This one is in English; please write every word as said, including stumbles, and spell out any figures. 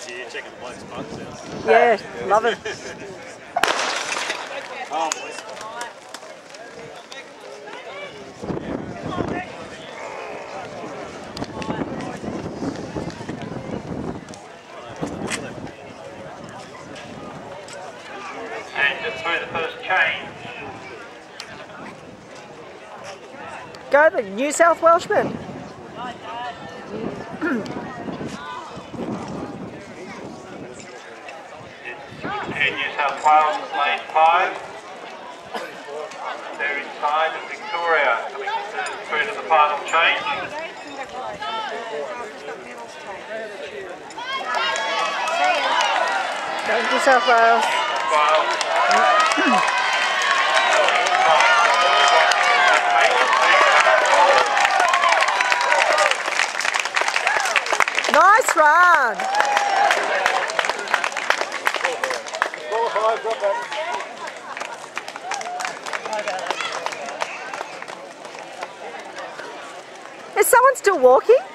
guys here checking the bloke's butts out. Yeah, love it. Oh, boys. And just through the first change. Go the New South Welshman. In New South Wales, lane five. They're inside of Victoria, coming through to the final change. Go New South Wales. Nice run. Is someone still walking?